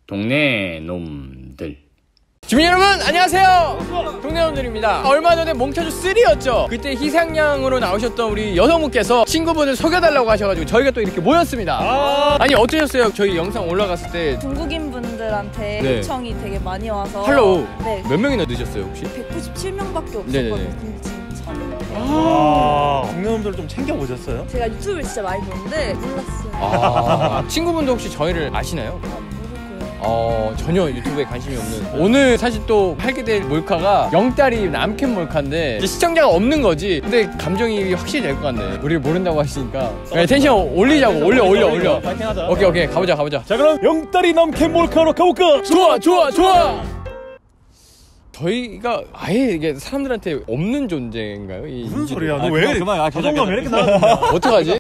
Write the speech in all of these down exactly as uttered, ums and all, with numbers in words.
동네 놈들. 주민 여러분 안녕하세요. 동네놈들입니다. 얼마 전에 몽타주 삼이었죠. 그때 희생양으로 나오셨던 우리 여성분께서 친구분을 속여달라고 하셔가지고 저희가 또 이렇게 모였습니다. 아 아니 어떠셨어요? 저희 영상 올라갔을 때 중국인 분들한테 네. 요청이 되게 많이 와서 팔로우 네. 몇 명이나 늦었어요 혹시? 백구십칠 명밖에 없었거든요. 네네네. 근데 진짜 아 동네놈들 좀 챙겨보셨어요? 제가 유튜브를 진짜 많이 보는데 몰랐어요. 아 친구분도 혹시 저희를 아시나요? 아, 모르고요. 어 전혀 유튜브에 관심이 없는. 오늘 사실 또 하게 될 몰카가 영딸이 남캠 몰카인데 이제 시청자가 없는 거지. 근데 감정이 확실히 될 것 같네. 우리 모른다고 하시니까 그냥 텐션 올리자고. 올려 올려 올려. 파이팅하자. 오케이 오케이 가보자 가보자. 자 그럼 영딸이 남캠 몰카로 가볼까? 좋아 좋아 좋아. 저희가 아예 이게 사람들한테 없는 존재인가요? 이 무슨 인지도? 소리야? 아, 너 왜 그만, 그만. 자존감 왜 이렇게 나왔냐? 어떡하지?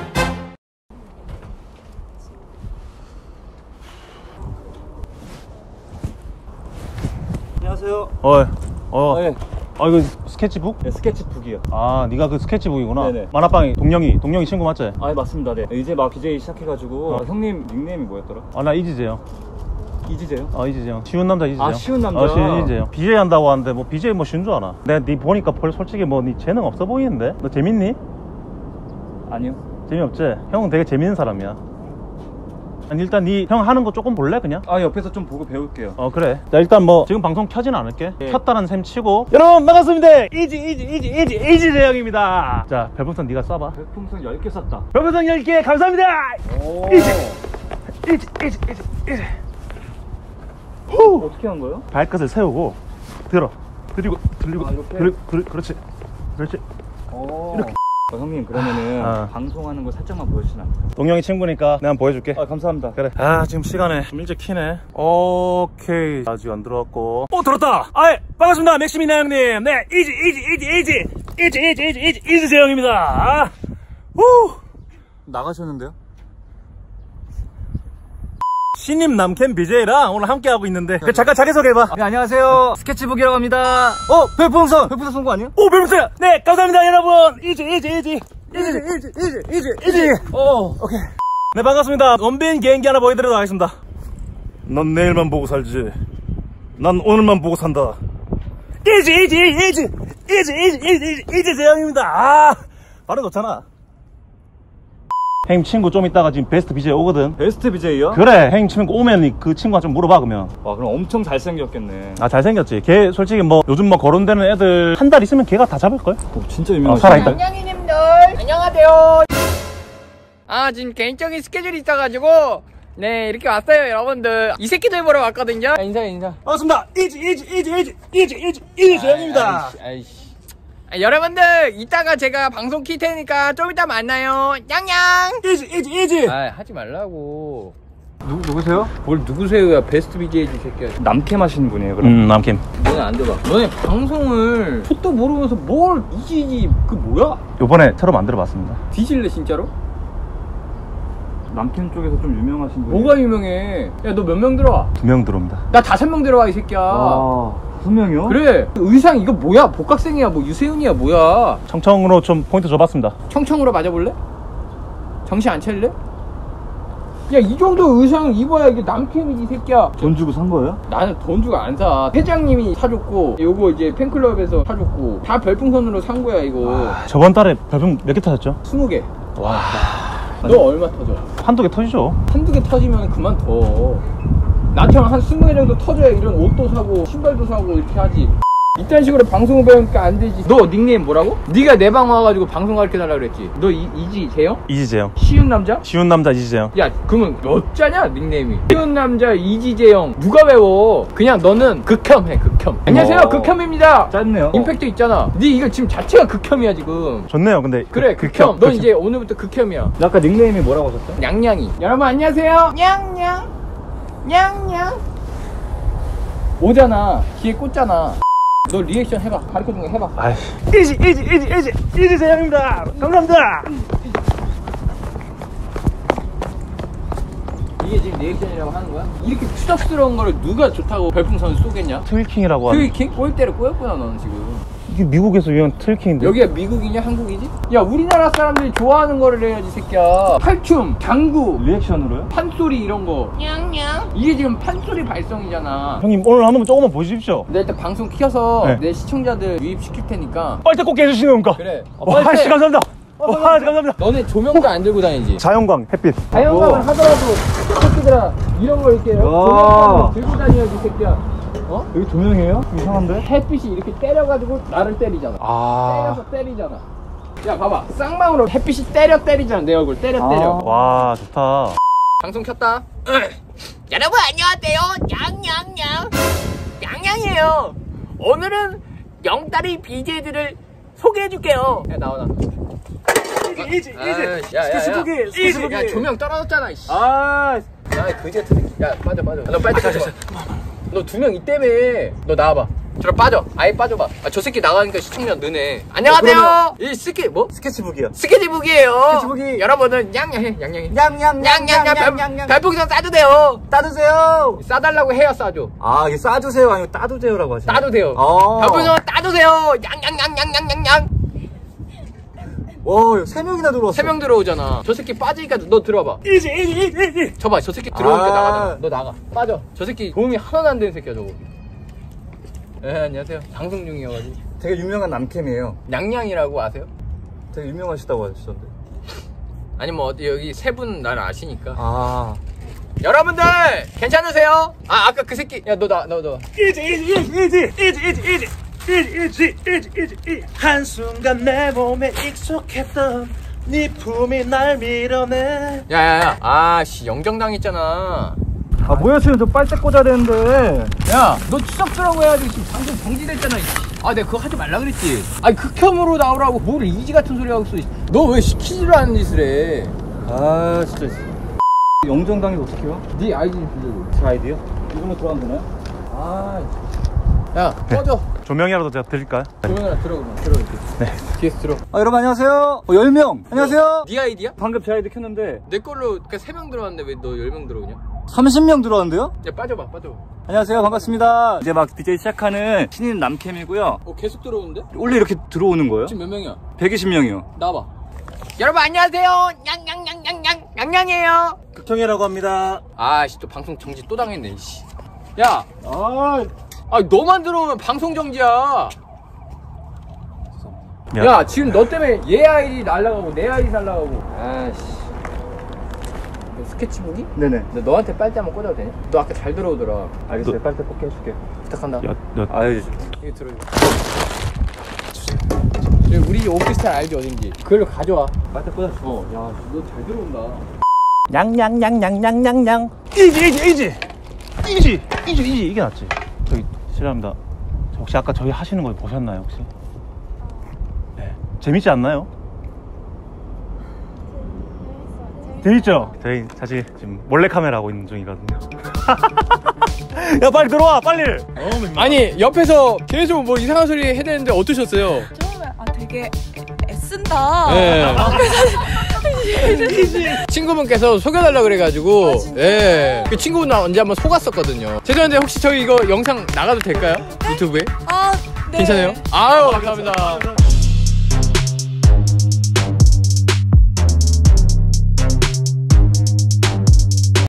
안녕하세요. 어, 어, 네. 아 이거 스케치북? 네, 스케치북이요. 아, 네가 그 스케치북이구나. 네네. 만화방이 동영이, 동영이 친구 맞지? 아, 네, 맞습니다. 네. 이제 막 비제이 시작해가지고 어. 아, 형님 닉네임이 뭐였더라? 아, 나 이지재요. 이지재요? 어, 이지재요. 쉬운 남자 이지재요. 아, 쉬운 남자. 어, 쉬운 이지재요. 비제이 한다고 하는데 뭐 비제이 뭐 쉬운 줄 아나? 내가 네 보니까 볼 솔직히 뭐 네 재능 없어 보이는데? 너 재밌니? 아니요. 재미없지? 형은 되게 재밌는 사람이야. 아니, 일단 네 형 하는 거 조금 볼래 그냥? 아, 옆에서 좀 보고 배울게요. 어 그래. 자 일단 뭐 지금 방송 켜진 않을게. 네. 켰다는 셈 치고. 여러분 반갑습니다. 이지 이지 이지 이지 이지재 형입니다. 자 별풍선 네가 쏴봐. 별풍선 열 개 쐈다. 별풍선 열 개 감사합니다. 오. 이지 이지 이지 이지 이지. 후. 어떻게 한 거예요? 발끝을 세우고 들어. 그리고 들리고 아, 이렇게? 그리, 그리, 그렇지 그렇지. 오. 이렇게. 어, 형님 그러면은 아. 방송하는 거 살짝만 보여주시면 안 돼요? 동영이 친구니까 내가 한번 보여줄게. 아, 감사합니다. 그래. 아 지금 시간에 좀 일찍 키네. 오케이. 아직 안 들어왔고. 오 들었다. 아예 반갑습니다. 맥시미나 형님. 네 이지 이지 이지 이지 이지 이지 이지 이지 이지재 형입니다. 아. 후. 나가셨는데요? 신임 남캠 비제이랑 오늘 함께 하고 있는데 그 잠깐 자기소개해봐. 네, 안녕하세요. 스케치북이라고 합니다. 어, 별풍선! 별풍선 쏜 거 아니에요? 오 별풍선. 네 감사합니다 여러분. 이지 이지 이지 이지 이지 이지 이지 이지. 어. 오케이. 네 반갑습니다. 원빈 개인기 하나 보여드리도록 하겠습니다. 넌 내일만 보고 살지. 난 오늘만 보고 산다. 이지 이지 이지 이지 이지 이지 이지 이지 재영입니다. 아 발음 좋잖아. 형님 친구 좀 이따가 지금 베스트 비제이 오거든. 베스트 비제이요? 그래 형님 친구 오면 그 친구가 좀 물어봐 그러면. 와, 그럼 엄청 잘생겼겠네. 아 잘생겼지. 걔 솔직히 뭐 요즘 뭐 거론되는 애들 한 달 있으면 걔가 다 잡을걸? 어, 진짜 어, 유명하시네. 살아있다. 안녕히님들 안녕하세요. 아 지금 개인적인 스케줄이 있어가지고 네 이렇게 왔어요 여러분들. 이 새끼들 보러 왔거든요. 아, 인사해 인사. 반갑습니다. 이지 이지 이지 이지 이지 이지 이지 재영입니다. 아이씨, 아이씨. 아, 여러분들 이따가 제가 방송 킬 테니까 좀 이따 만나요. 냥냥. 이지 이지 이지. 아 하지 말라고. 누, 누구세요? 뭘 누구세요야. 베스트 비제이지 새끼야. 남캠 하시는 분이에요, 그럼? 음 남캠. 너네 안 돼봐. 너네 방송을 톡도 모르면서 뭘 이지지 그 뭐야? 요번에 새로 만들어봤습니다. 뒤질래 진짜로? 남캠 쪽에서 좀 유명하신 분이 뭐가 유명해? 야 너 몇 명 들어와? 두 명 들어옵니다. 나 다섯 명 들어와 이 새끼야. 아, 두 명이요? 그래 의상 이거 뭐야? 복학생이야 뭐 유세윤이야 뭐야? 청청으로 좀 포인트 줘봤습니다. 청청으로 맞아볼래? 정신 안 차릴래? 야 이 정도 의상을 입어야 이게 남캠이지 이 새끼야. 돈 주고 산 거예요? 나는 돈 주고 안 사. 회장님이 사줬고 요거 이제 팬클럽에서 사줬고 다 별풍선으로 산 거야 이거. 저번 달에 별풍 몇 개 터졌죠? 스무 개. 와. 너 얼마 터져? 한두 개 터지죠. 한두 개 터지면 그만 둬. 나처럼 한 스무 개 정도 터져야 이런 옷도 사고 신발도 사고 이렇게 하지. 이딴 식으로 방송을 배우니까 안 되지. 너 닉네임 뭐라고? 네가 내 방 와가지고 방송 가르쳐달라 그랬지. 너 이, 이지 재영? 이지재영. 쉬운 남자? 쉬운 남자 이지재영. 야 그러면 몇 자냐 닉네임이? 쉬운 남자 이지재영 누가 배워? 그냥 너는 극혐해 극혐. 안녕하세요 어. 극혐입니다. 짧네요. 임팩트 있잖아. 네 이거 지금 자체가 극혐이야 지금. 좋네요. 근데 그래 그- 극혐. 극혐, 넌 극혐. 이제 오늘부터 극혐이야. 아까 닉네임이 뭐라고 하셨죠? 냥냥이. 여러분 안녕하세요. 냥냥 냥냥 오잖아. 귀에 꽂잖아. 너 리액션 해봐. 가르쳐준 거 해봐. 아이씨. 이지 이지 이지 이지 이지재영입니다. 감사합니다. 이게 지금 리액션이라고 하는 거야? 이렇게 추잡스러운 거를 누가 좋다고 별풍선을 쏘겠냐? 트위킹이라고 하는. 트위킹? 꼴대로 꼬였구나 너는 지금. 이게 미국에서 유행한 트래킹인데. 여기가 미국이냐 한국이지? 야 우리나라 사람들이 좋아하는 거를 해야지 새끼야. 탈춤, 장구, 리액션으로요? 판소리 이런 거. 냥냥. 이게 지금 판소리 발성이잖아. 형님 오늘 한번 조금만 보여주십시오. 내가 일단 방송 키워서 네. 내 시청자들 유입시킬 테니까. 빨대 꼭 해주시는 건가? 그래. 와, 씨 감사합니다. 와, 감사합니다. 너네 조명도 안 들고 다니지? 자연광, 햇빛. 자연광을 하더라도 새끼들아 이런 거 이렇게 조명광을 들고 다녀야지 새끼야. 어? 여기 조명이에요? 이상한데? 햇빛이 이렇게 때려가지고 나를 때리잖아. 아. 때려서 때리잖아. 야 봐봐 쌍방으로 햇빛이 때려 때리잖아. 내 얼굴 때려 때려. 아. 와 좋다. 방송 켰다. 여러분 안녕하세요. 냥냥냥 냥냥이에요. 오늘은 영다리 비제이들을 소개해줄게요. 야 나와 나. 이지 이지 이지. 야야야. 이지. 야 조명 떨어졌잖아. 이씨. 아. 야 그지 같은 새끼. 야 빠져 빠져. 너 빨리 빠져. 너 두 명 있다며. 너 나와봐. 저로 빠져. 아예 빠져봐. 아, 저 새끼 나가니까 시청자 느네. 안녕하세요. 어, 이 스케 뭐? 스케치북이요. 스케치북이에요. 스케치북이. 여러분은 냥냥해. 냥냥해. 냥냥냥냥냥냥냥 별풍선 싸도 돼요. 따주세요. 싸달라고 해요. 싸줘. 아 이게 싸주세요 아니고 따주세요라고 하시네. 따도 돼요. 어. 별풍선 따도 돼요. 냥냥냥냥냥냥냥. 와, 세 명이나 들어왔어. 세 명 들어오잖아. 저 새끼 빠지니까 너 들어봐. 이지 이지 이지 이지. 저봐. 저 새끼 들어오니까 아. 나가잖아. 너 나가. 빠져. 저 새끼 도움이 하나도 안 되는 새끼야 저거. 네 안녕하세요. 방송 중이어가지고. 되게 유명한 남캠이에요. 냥냥이라고 아세요? 되게 유명하시다고 하셨던데. 아니 뭐 어디 여기 세 분 날 아시니까. 아. 여러분들 괜찮으세요? 아 아까 그 새끼 야 너 나 너 너. 이지 이지 이지 이지 이지 이지 이지 이지 이지 이지 이지. 한순간 내 몸에 익숙했던 네 품이 날 밀어내. 야야야 아씨 영정당했잖아. 아 뭐야 지금 저 빨대 꽂아야 되는데. 야 너 추석스러운 거 해야지. 지금 방송 정지됐잖아. 아 내가 그거 하지 말라 그랬지. 아니 극혐으로 나오라고 뭘 이지 같은 소리 하고 있어. 너 왜 시키지도 않은 짓을 해. 아, 진짜. 영정당에서 어떻게 해요? 네 아이디 좀 빌려줘. 제 아이디요? 이걸로 들어가면 되나요? 아 야 꺼져. 조명이라도 제가 드릴까요? 조명이나 들어 그냥 들어 이렇게. 네 뒤에서 들어. 아, 여러분 안녕하세요. 어, 열 명. 안녕하세요. 네 아이디야? 방금 제 아이디 켰는데 내 걸로 그니까 세 명 들어왔는데 왜 너 열 명 들어오냐? 삼십 명 들어왔는데요? 야 빠져봐 빠져봐. 안녕하세요. 반갑습니다. 이제 막 디제이 시작하는 신인 남캠이고요. 어 계속 들어오는데? 원래 이렇게 들어오는 거예요? 지금 몇 명이야? 백이십 명이요. 나와봐. 여러분 안녕하세요. 냥냥냥냥냥 냥냥이에요. 극형이라고 합니다. 아씨 또 방송 정지 또 당했네. 이씨. 야, 아, 아 너만 들어오면 방송 정지야. 야. 야 지금 너 때문에 얘 아이디 날라가고 내 아이디 날라가고. 아씨. 너 스케치북이? 네네. 너 너한테 빨대 한번 꽂아도 되냐? 너 아까 잘 들어오더라. 알겠어요. 빨대 뽑게 해줄게. 부탁한다. 야, 야. 아유, 이거 들어. 우리 오피스텔 알지 어딘지? 그걸로 가져와. 빨대 꽂았어. 어, 야, 너 잘 들어온다. 냥냥냥냥냥냥냥. 이지 이지 이지 이지 이지 이지 이게 낫지. 저기 실례합니다. 혹시 아까 저희 하시는 거 보셨나요 혹시? 네. 재밌지 않나요? 재밌죠? 저희 사실 지금 몰래 카메라 하고 있는 중이거든요. 야 빨리 들어와 빨리. 아니 옆에서 계속 뭐 이상한 소리 해야 되는데 어떠셨어요? 처음에 아 되게 애- 애쓴다. 네. 친구분께서 속여달라 그래가지고 아, 진짜요? 예. 그 친구분 나 언제 한번 속았었거든요. 죄송한데 혹시 저희 이거 영상 나가도 될까요? 유튜브에? 아 네. 괜찮아요? 아유 감사합니다.